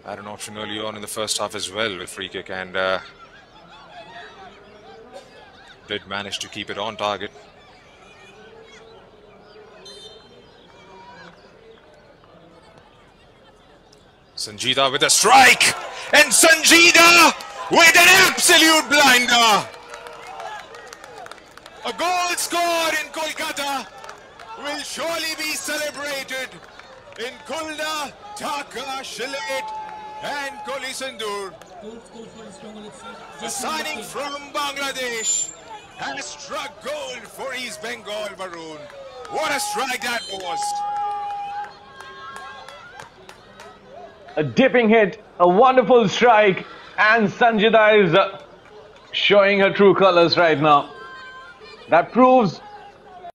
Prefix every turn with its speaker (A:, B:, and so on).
A: Had an option early on in the first half as well with free kick, and did manage to keep it on target. Sanjida with a strike, and Sanjida with an absolute blinder. A goal scored in Kolkata will surely be celebrated in Kulna, Dhaka, Shilet and Kolisandur. The signing from Bangladesh has struck gold for East Bengal Maroon. What a strike that was!
B: A dipping hit, a wonderful strike, and Sanjida is showing her true colors right now. That proves